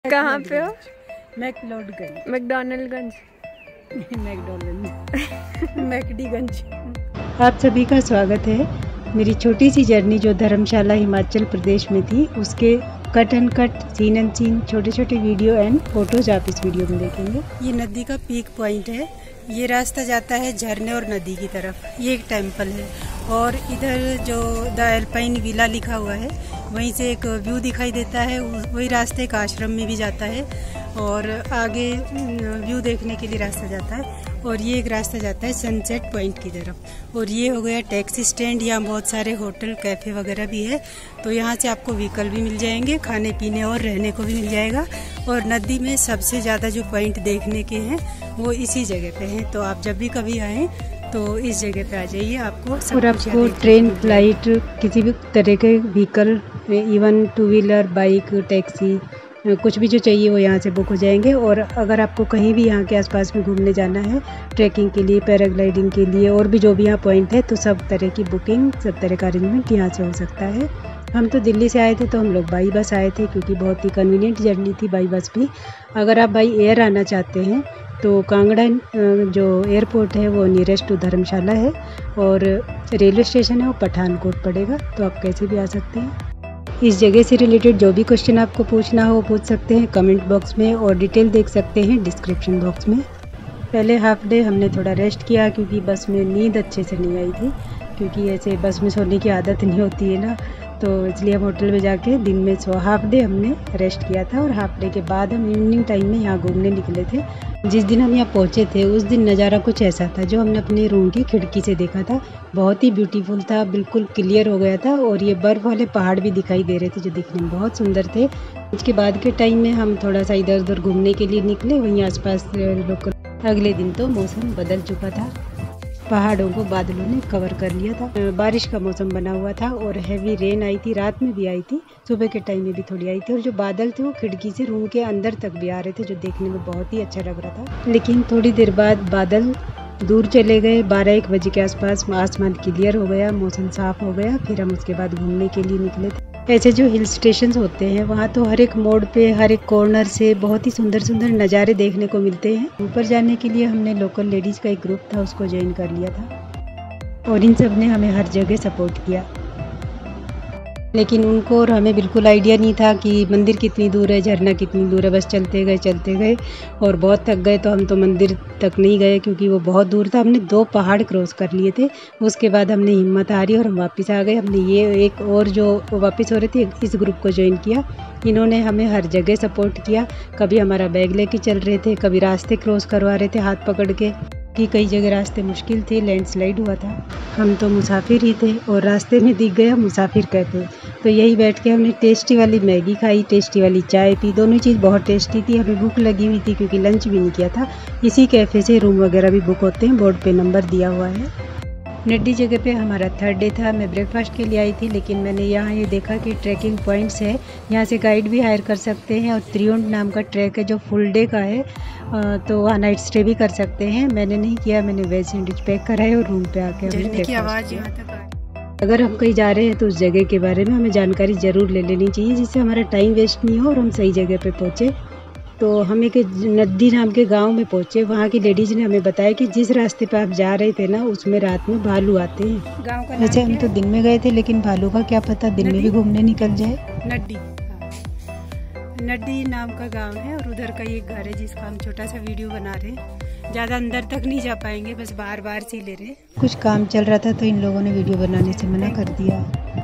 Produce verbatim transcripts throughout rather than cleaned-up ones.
कहाँ पे हो? मैकडॉनल्डगंज। मैकडॉनल्डगंज मैकडॉनल्ड मैकडीगंज। आप सभी का स्वागत है। मेरी छोटी सी जर्नी जो धर्मशाला हिमाचल प्रदेश में थी, उसके cut and cut scene and scene छोटे छोटे वीडियो एंड फोटोज आप इस वीडियो में देखेंगे। ये नदी का पीक पॉइंट है। ये रास्ता जाता है झरने और नदी की तरफ। ये एक टेम्पल है और इधर जो द एल्पाइन विला लिखा हुआ है, वहीं से एक व्यू दिखाई देता है। वही रास्ते एक आश्रम में भी जाता है और आगे व्यू देखने के लिए रास्ता जाता है। और ये एक रास्ता जाता है सनसेट पॉइंट की तरफ। और ये हो गया टैक्सी स्टैंड। यहाँ बहुत सारे होटल कैफ़े वगैरह भी है, तो यहाँ से आपको व्हीकल भी मिल जाएंगे, खाने पीने और रहने को भी मिल जाएगा। और नदी में सबसे ज़्यादा जो पॉइंट देखने के हैं वो इसी जगह पे हैं, तो आप जब भी कभी आएँ तो इस जगह पे आ जाइए। आपको सब और आपको ट्रेन, फ्लाइट, किसी भी तरह के vehicle, even two wheeler, bike, taxi, कुछ भी जो चाहिए वो यहाँ से बुक हो जाएंगे। और अगर आपको कहीं भी यहाँ के आसपास में घूमने जाना है, ट्रैकिंग के लिए, पैराग्लाइडिंग के लिए और भी जो भी यहाँ पॉइंट है, तो सब तरह की बुकिंग, सब तरह का अरेंजमेंट यहाँ से हो सकता है। हम तो दिल्ली से आए थे, तो हम लोग बाई बस आए थे क्योंकि बहुत ही कन्वीनियंट जर्नी थी बाई बस भी। अगर आप बाई एयर आना चाहते हैं तो कांगड़ा जो एयरपोर्ट है वो नियरेस्ट टू धर्मशाला है और रेलवे स्टेशन है वो पठानकोट पड़ेगा, तो आप कैसे भी आ सकते हैं। इस जगह से रिलेटेड जो भी क्वेश्चन आपको पूछना हो वो पूछ सकते हैं कमेंट बॉक्स में, और डिटेल देख सकते हैं डिस्क्रिप्शन बॉक्स में। पहले हाफ डे हमने थोड़ा रेस्ट किया क्योंकि बस में नींद अच्छे से नहीं आई थी, क्योंकि ऐसे बस में सोने की आदत नहीं होती है ना, तो इसलिए हम होटल में जाके दिन में सो हाफ डे हमने रेस्ट किया था। और हाफ डे के बाद हम इवनिंग टाइम में यहाँ घूमने निकले थे। जिस दिन हम यहाँ पहुँचे थे उस दिन नज़ारा कुछ ऐसा था जो हमने अपने रूम की खिड़की से देखा था। बहुत ही ब्यूटीफुल था, बिल्कुल क्लियर हो गया था और ये बर्फ़ वाले पहाड़ भी दिखाई दे रहे थे जो दिखने में बहुत सुंदर थे। उसके बाद के टाइम में हम थोड़ा सा इधर उधर घूमने के लिए निकले, वहीं आसपास लोकल। अगले दिन तो मौसम बदल चुका था, पहाड़ों को बादलों ने कवर कर लिया था, बारिश का मौसम बना हुआ था और हैवी रेन आई थी, रात में भी आई थी, सुबह के टाइम में भी थोड़ी आई थी। और जो बादल थे वो खिड़की से रूम के अंदर तक भी आ रहे थे, जो देखने में बहुत ही अच्छा लग रहा था। लेकिन थोड़ी देर बाद बादल दूर चले गए। बारह एक बजे के आसपास आसमान क्लियर हो गया, मौसम साफ हो गया। फिर हम उसके बाद घूमने के लिए निकले थे। ऐसे जो हिल स्टेशन होते हैं वहाँ तो हर एक मोड़ पे, हर एक कॉर्नर से बहुत ही सुंदर सुंदर नज़ारे देखने को मिलते हैं। ऊपर जाने के लिए हमने लोकल लेडीज़ का एक ग्रुप था, उसको ज्वाइन कर लिया था और इन सब ने हमें हर जगह सपोर्ट किया। लेकिन उनको और हमें बिल्कुल आइडिया नहीं था कि मंदिर कितनी दूर है, झरना कितनी दूर है। बस चलते गए चलते गए और बहुत थक गए, तो हम तो मंदिर तक नहीं गए क्योंकि वो बहुत दूर था। हमने दो पहाड़ क्रॉस कर लिए थे। उसके बाद हमने हिम्मत हारी और हम वापस आ गए। हमने ये एक और जो वापस हो रहे थे इस ग्रुप को ज्वाइन किया। इन्होंने हमें हर जगह सपोर्ट किया। कभी हमारा बैग लेके चल रहे थे, कभी रास्ते क्रॉस करवा रहे थे हाथ पकड़ के, कि कई जगह रास्ते मुश्किल थे, लैंडस्लाइड हुआ था। हम तो मुसाफिर ही थे और रास्ते में दिख गया मुसाफिर कैफ़े, तो यही बैठ के हमने टेस्टी वाली मैगी खाई, टेस्टी वाली चाय पी। दोनों चीज़ बहुत टेस्टी थी। हमें भूख लगी हुई थी क्योंकि लंच भी नहीं किया था। इसी कैफ़े से रूम वगैरह भी बुक होते हैं, बोर्ड पे नंबर दिया हुआ है। नड्डी जगह पे हमारा थर्ड डे था। मैं ब्रेकफास्ट के लिए आई थी, लेकिन मैंने यहाँ ये देखा कि ट्रैकिंग पॉइंट्स है, यहाँ से गाइड भी हायर कर सकते हैं। और त्रिउंड नाम का ट्रैक है जो फुल डे का है, तो वहाँ नाइट स्टे भी कर सकते हैं। मैंने नहीं किया, मैंने वेज सैंडविच पैक करा है और रूम पे आके हमने आवाज़ यहाँ तक। अगर हम कहीं जा रहे हैं तो उस जगह के बारे में हमें जानकारी ज़रूर ले लेनी चाहिए, जिससे हमारा टाइम वेस्ट नहीं हो और हम सही जगह पे पहुँचे। तो हम एक नड्डी नाम के गांव में पहुँचे। वहाँ की लेडीज़ ने हमें बताया कि जिस रास्ते पे आप जा रहे थे ना, उसमें रात में भालू आते हैं। गांव का वैसे हम तो दिन में गए थे, लेकिन भालू का क्या पता, दिन में भी घूमने निकल जाए। नड्डी नड्डी नाम का गांव है और उधर का ये घर है जिसका हम छोटा सा वीडियो बना रहे हैं। ज़्यादा अंदर तक नहीं जा पाएंगे, बस बार बार से ले रहे। कुछ काम चल रहा था तो इन लोगों ने वीडियो बनाने से मना कर दिया।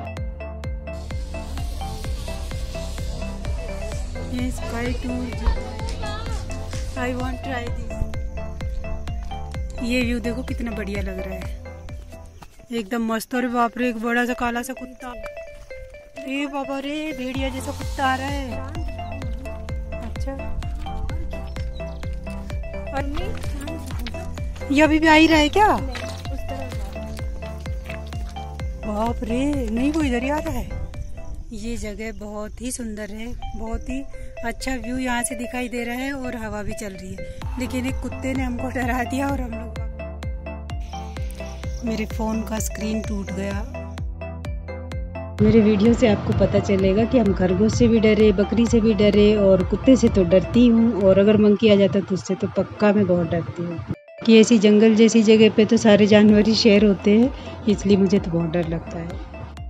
Sky tour, I want try this. ये व्यू देखो कितना बढ़िया लग रहा है, एकदम मस्त। और बाप रे, एक बड़ा सा काला सा कुत्ता, ए बाबा रे, भेड़िया जैसा कुत्ता आ रहा है। अच्छा, और ये अभी भी आ ही रहा है क्या? बाप रे, नहीं, वो इधर ही आ रहा है। ये जगह बहुत ही सुंदर है, बहुत ही अच्छा व्यू यहाँ से दिखाई दे रहा है और हवा भी चल रही है। लेकिन एक कुत्ते ने हमको डरा दिया और हम लोग, मेरे फ़ोन का स्क्रीन टूट गया। मेरे वीडियो से आपको पता चलेगा कि हम खरगोश से भी डरे, बकरी से भी डरे और कुत्ते से तो डरती हूँ, और अगर मंकी आ जाता तो उससे तो पक्का मैं बहुत डरती हूँ कि ऐसी जंगल जैसी जगह पे तो सारे जानवर ही शेर होते हैं, इसलिए मुझे तो बहुत डर लगता है।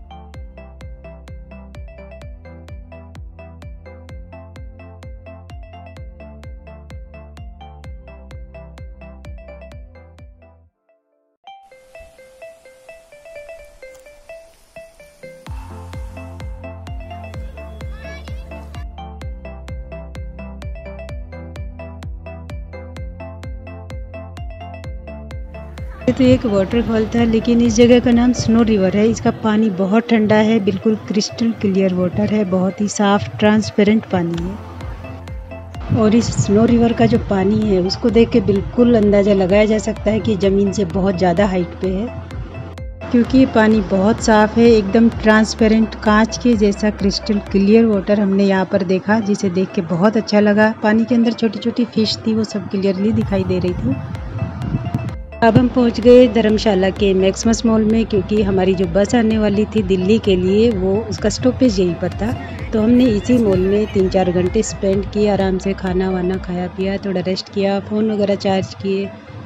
ये तो एक वाटरफॉल था, लेकिन इस जगह का नाम स्नो रिवर है। इसका पानी बहुत ठंडा है, बिल्कुल क्रिस्टल क्लियर वाटर है, बहुत ही साफ ट्रांसपेरेंट पानी है। और इस स्नो रिवर का जो पानी है उसको देख के बिल्कुल अंदाज़ा लगाया जा सकता है कि ज़मीन से बहुत ज़्यादा हाइट पे है, क्योंकि ये पानी बहुत साफ़ है, एकदम ट्रांसपेरेंट कांच के जैसा क्रिस्टल क्लियर वाटर हमने यहाँ पर देखा, जिसे देख के बहुत अच्छा लगा। पानी के अंदर छोटी छोटी फिश थी, वो सब क्लियरली दिखाई दे रही थी। अब हम पहुंच गए धर्मशाला के मैक्समस मॉल में, क्योंकि हमारी जो बस आने वाली थी दिल्ली के लिए वो उसका स्टॉपेज यहीं पर था। तो हमने इसी मॉल में तीन चार घंटे स्पेंड किए, आराम से खाना वाना खाया पिया, थोड़ा रेस्ट किया, फ़ोन वगैरह चार्ज किए।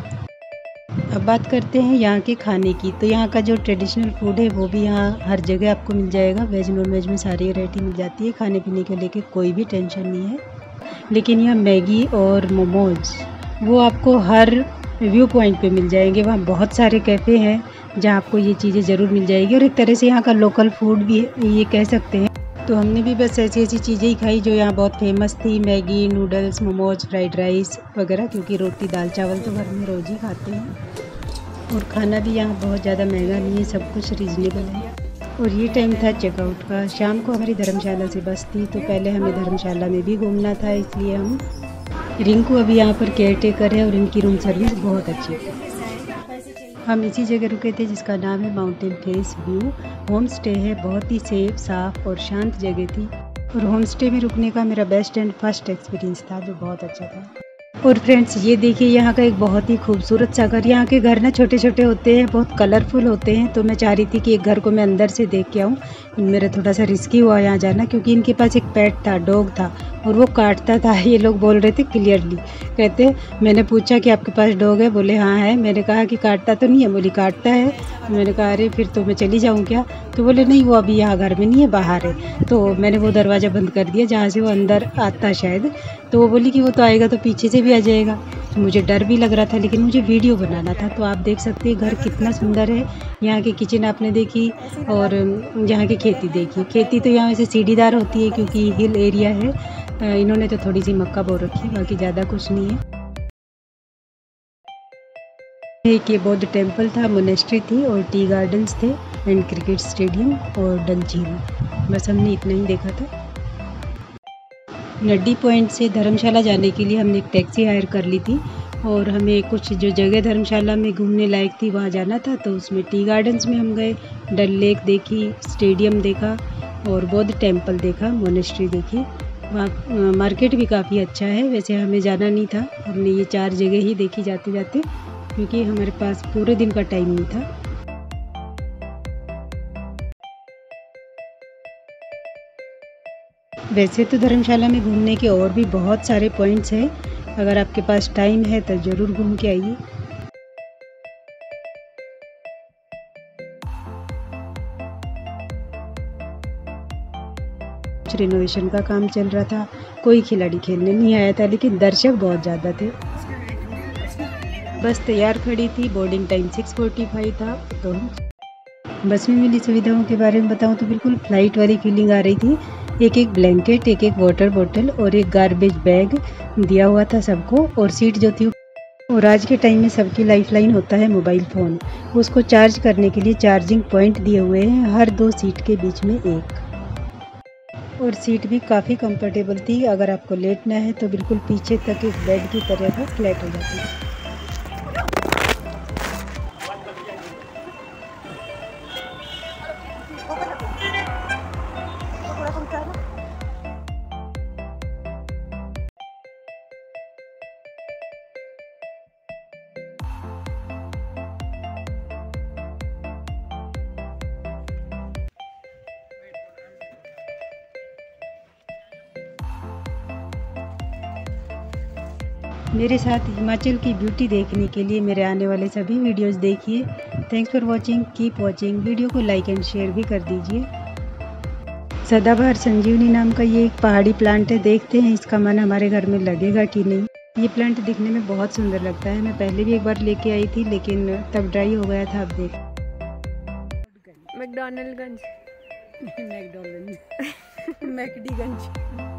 अब बात करते हैं यहाँ के खाने की। तो यहाँ का जो ट्रेडिशनल फूड है वो भी यहाँ हर जगह आपको मिल जाएगा, वेज नॉन वेज में सारी वैरायटी मिल जाती है। खाने पीने को लेके कोई भी टेंशन नहीं है। लेकिन यहाँ मैगी और मोमोज वो आपको हर व्यू पॉइंट पे मिल जाएंगे। वहाँ बहुत सारे कैफ़े हैं जहाँ आपको ये चीज़ें ज़रूर मिल जाएगी, और एक तरह से यहाँ का लोकल फूड भी ये कह सकते हैं। तो हमने भी बस ऐसी ऐसी चीज़ें ही खाई जो यहाँ बहुत फेमस थी, Maggi, noodles, momos, fried rice वगैरह, क्योंकि रोटी दाल चावल तो घर में रोज़ ही खाते हैं। और खाना भी यहाँ बहुत ज़्यादा महंगा नहीं है, सब कुछ रीज़नेबल है। और ये टाइम था चेकआउट का। शाम को हमारी धर्मशाला से बस थी, तो पहले हमें धर्मशाला में भी घूमना था, इसलिए हम रिंकू अभी यहाँ पर केयर टेकर है और इनकी रूम सर्विस बहुत अच्छी थी। हम इसी जगह रुके थे जिसका नाम है mountain face view. Home stay है, बहुत ही सेफ, साफ और शांत जगह थी, और होम स्टे में रुकने का मेरा बेस्ट एंड फर्स्ट एक्सपीरियंस था, जो बहुत अच्छा था। और फ्रेंड्स ये देखिए यहाँ का एक बहुत ही खूबसूरत सा घर। यहाँ के घर ना छोटे छोटे होते हैं, बहुत कलरफुल होते हैं। तो मैं चाह रही थी कि एक घर को मैं अंदर से देख के आऊँ। मेरा थोड़ा सा रिस्की हुआ यहाँ जाना, क्योंकि इनके पास एक पेट था, डॉग था, और वो काटता था। ये लोग बोल रहे थे क्लियरली, कहते, मैंने पूछा कि आपके पास डॉग है? बोले हाँ है। मैंने कहा कि काटता तो नहीं है? बोली काटता है। मैंने कहा अरे फिर तो मैं चली जाऊँ क्या? तो बोले नहीं, वो अभी यहाँ घर में नहीं है, बाहर है। तो मैंने वो दरवाज़ा बंद कर दिया जहाँ से वो अंदर आता शायद। तो वो बोली कि वो तो आएगा तो पीछे से भी आ जाएगा। तो मुझे डर भी लग रहा था, लेकिन मुझे वीडियो बनाना था। तो आप देख सकते हैं घर कितना सुंदर है। यहाँ की किचन आपने देखी, और यहाँ की खेती देखी। खेती तो यहाँ वैसे सीढ़ीदार होती है क्योंकि हिल एरिया है। इन्होंने तो थोड़ी सी मक्का बो रखी है, बाकी ज़्यादा कुछ नहीं है। एक ये बौद्ध टेम्पल था, मोनेस्ट्री थी, और टी गार्डन्स थे, एंड क्रिकेट स्टेडियम और डल झील। बस हमने इतना ही देखा था। नड्डी पॉइंट से धर्मशाला जाने के लिए हमने एक टैक्सी हायर कर ली थी, और हमें कुछ जो जगह धर्मशाला में घूमने लायक थी वहाँ जाना था। तो उसमें टी गार्डन्स में हम गए, डल लेक देखी, स्टेडियम देखा, और बौद्ध टेम्पल देखा, मोनेस्ट्री देखी। वहाँ मार्केट भी काफ़ी अच्छा है। वैसे हमें जाना नहीं था, हमने ये चार जगह ही देखी जाते जाते, क्योंकि हमारे पास पूरे दिन का टाइम नहीं था। वैसे तो धर्मशाला में घूमने के और भी बहुत सारे पॉइंट्स हैं, अगर आपके पास टाइम है तो ज़रूर घूम के आइए। कुछ रिनोवेशन का काम चल रहा था, कोई खिलाड़ी खेलने नहीं आया था, लेकिन दर्शक बहुत ज़्यादा थे। बस तैयार खड़ी थी, boarding time six forty five था। तो बस में मिली सुविधाओं के बारे में बताऊं तो बिल्कुल फ्लाइट वाली फीलिंग आ रही थी। एक एक ब्लैंकेट, एक एक वाटर बोतल और एक गार्बेज बैग दिया हुआ था सबको, और सीट जो थी, और आज के टाइम में सबकी लाइफलाइन होता है मोबाइल फ़ोन। उसको चार्ज करने के लिए चार्जिंग पॉइंट दिए हुए हैं हर दो सीट के बीच में एक, और सीट भी काफ़ी कंफर्टेबल थी। अगर आपको लेटना है तो बिल्कुल पीछे तक एक बेड की तरह वो फ्लैट हो जाती है। मेरे साथ हिमाचल की ब्यूटी देखने के लिए मेरे आने वाले सभी वीडियोस देखिए। Thanks for watching, keep watching. Video को लाइक एंड शेयर भी कर दीजिए। सदाबहार संजीवनी नाम का ये एक पहाड़ी प्लांट है। देखते हैं इसका मन हमारे घर में लगेगा कि नहीं। ये प्लांट दिखने में बहुत सुंदर लगता है। मैं पहले भी एक बार लेके आई थी लेकिन तब ड्राई हो गया था। अब देख मैकडॉनल्डगंज मैकडॉनल्ड मैकडीगंज